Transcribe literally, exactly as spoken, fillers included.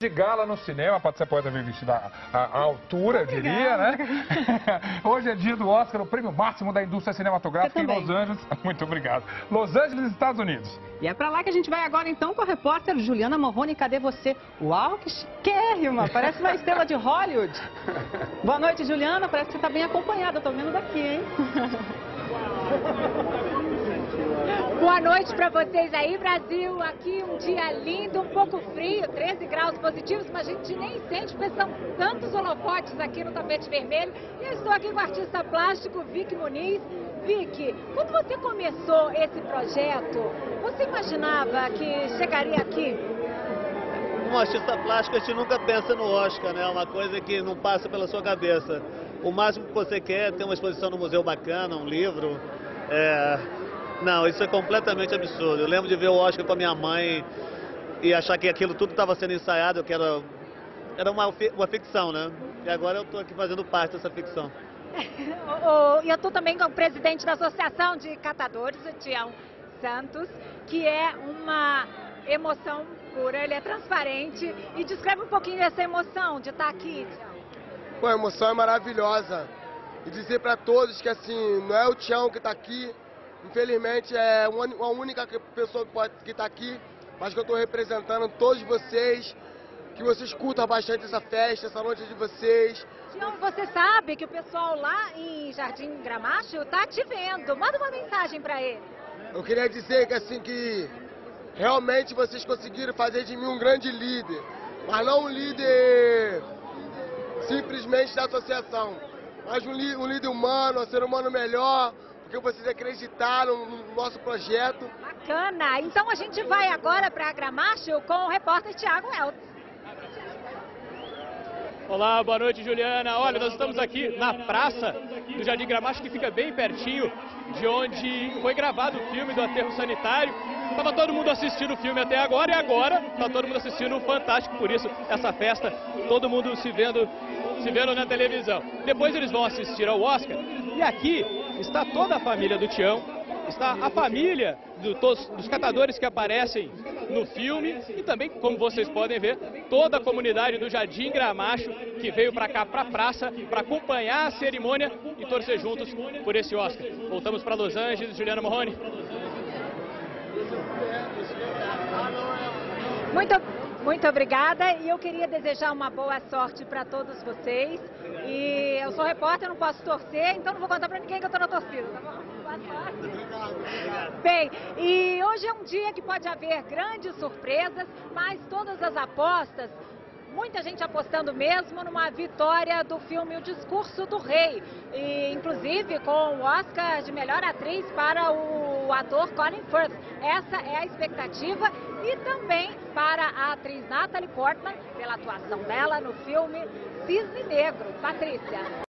De gala no cinema, pode ser poeta bem vestida à, à altura, eu diria, né? Hoje é dia do Oscar, o prêmio máximo da indústria cinematográfica em Los Angeles. Muito obrigado. Los Angeles, Estados Unidos. E é pra lá que a gente vai agora então com a repórter Juliana Morrone. Cadê você? Uau, que chiquérrima! Parece uma estrela de Hollywood. Boa noite, Juliana. Parece que você tá bem acompanhada. Eu tô vendo daqui, hein? Boa noite para vocês aí, Brasil. Aqui um dia lindo, um pouco frio, treze graus positivos, mas a gente nem sente porque são tantos holofotes aqui no tapete vermelho. E eu estou aqui com o artista plástico Vic Muniz. Vic, quando você começou esse projeto, você imaginava que chegaria aqui? Um artista plástico, a gente nunca pensa no Oscar, né? É uma coisa que não passa pela sua cabeça. O máximo que você quer é ter uma exposição no museu bacana, um livro. É... Não, isso é completamente absurdo. Eu lembro de ver o Oscar com a minha mãe e achar que aquilo tudo estava sendo ensaiado, que era, era uma, uma ficção, né? E agora eu estou aqui fazendo parte dessa ficção. E eu estou também como presidente da Associação de Catadores, o Tião Santos, que é uma emoção pura, ele é transparente. E descreve um pouquinho dessa emoção de estar aqui, Tião. Pô, a emoção é maravilhosa. E dizer para todos que assim, não é o Tião que está aqui. Infelizmente é uma única pessoa que pode que está aqui, mas que eu estou representando todos vocês, que vocês curtam bastante essa festa, essa noite de vocês. Tião, você sabe que o pessoal lá em Jardim Gramacho está te vendo. Manda uma mensagem para ele. Eu queria dizer que assim que realmente vocês conseguiram fazer de mim um grande líder, mas não um líder simplesmente da associação, mas um, um líder humano, um ser humano melhor. Porque vocês acreditaram no nosso projeto. Bacana! Então a gente vai agora para Gramacho com o repórter Thiago Eltz. Olá, boa noite, Juliana. Olha, nós estamos aqui na praça do Jardim Gramacho, que fica bem pertinho de onde foi gravado o filme do aterro sanitário. Estava todo mundo assistindo o filme até agora e agora está todo mundo assistindo o Fantástico, por isso essa festa, todo mundo se vendo, se vendo na televisão. Depois eles vão assistir ao Oscar e aqui está toda a família do Tião, está a família do, todos, dos catadores que aparecem no filme e também, como vocês podem ver, toda a comunidade do Jardim Gramacho que veio para cá, para a praça, para acompanhar a cerimônia e torcer juntos por esse Oscar. Voltamos para Los Angeles, Juliana Morrone. Muito, muito obrigada e eu queria desejar uma boa sorte para todos vocês. E eu sou repórter, não posso torcer, então não vou contar para ninguém que eu estou na torcida, tá bom? Boa sorte. Bem, e hoje é um dia que pode haver grandes surpresas, mas todas as apostas, muita gente apostando mesmo numa vitória do filme O Discurso do Rei, e, inclusive com o Oscar de melhor atriz para o ator Colin Firth. Essa é a expectativa e também para a atriz Natalie Portman, pela atuação dela no filme Cisne Negro. Patrícia.